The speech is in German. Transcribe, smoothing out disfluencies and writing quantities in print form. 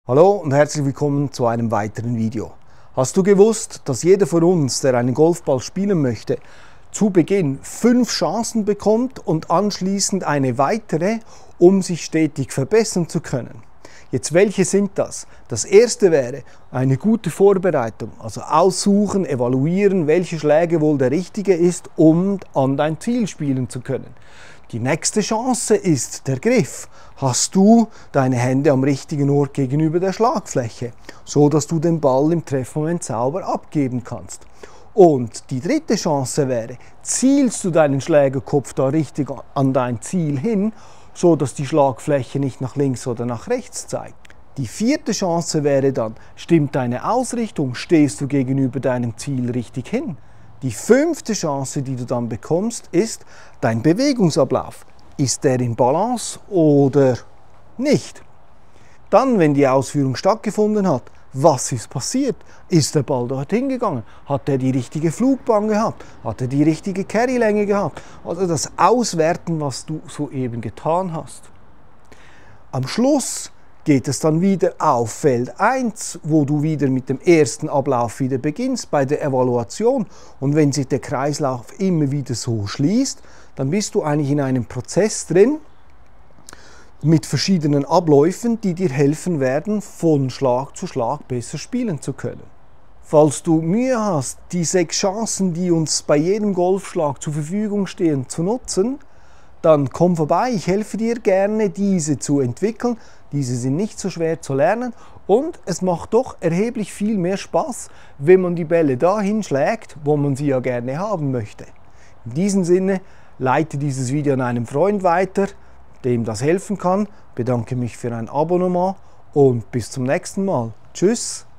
Hallo und herzlich willkommen zu einem weiteren Video. Hast du gewusst, dass jeder von uns, der einen Golfball spielen möchte, zu Beginn 5 Chancen bekommt und anschließend eine weitere, um sich stetig verbessern zu können? Jetzt, welche sind das? Das erste wäre eine gute Vorbereitung, also aussuchen, evaluieren, welche Schläge wohl der richtige ist, um an dein Ziel spielen zu können. Die nächste Chance ist der Griff. Hast du deine Hände am richtigen Ort gegenüber der Schlagfläche, so dass du den Ball im Treffmoment sauber abgeben kannst. Und die dritte Chance wäre, zielst du deinen Schlägerkopf da richtig an dein Ziel hin, so dass die Schlagfläche nicht nach links oder nach rechts zeigt. Die vierte Chance wäre dann, stimmt deine Ausrichtung, stehst du gegenüber deinem Ziel richtig hin. Die fünfte Chance, die du dann bekommst, ist dein Bewegungsablauf. Ist der in Balance oder nicht? Dann, wenn die Ausführung stattgefunden hat, was ist passiert? Ist der Ball dorthin gegangen? Hat er die richtige Flugbahn gehabt? Hat er die richtige Carrylänge gehabt? Also das Auswerten, was du soeben getan hast. Am Schluss geht es dann wieder auf Feld 1, wo du wieder mit dem ersten Ablauf wieder beginnst, bei der Evaluation. Und wenn sich der Kreislauf immer wieder so schließt, dann bist du eigentlich in einem Prozess drin, mit verschiedenen Abläufen, die dir helfen werden, von Schlag zu Schlag besser spielen zu können. Falls du Mühe hast, die 6 Chancen, die uns bei jedem Golfschlag zur Verfügung stehen, zu nutzen, dann komm vorbei, ich helfe dir gerne, diese zu entwickeln. Diese sind nicht so schwer zu lernen und es macht doch erheblich viel mehr Spaß, wenn man die Bälle dahin schlägt, wo man sie ja gerne haben möchte. In diesem Sinne, leite dieses Video an einen Freund weiter, dem das helfen kann. Bedanke mich für ein Abonnement und bis zum nächsten Mal. Tschüss!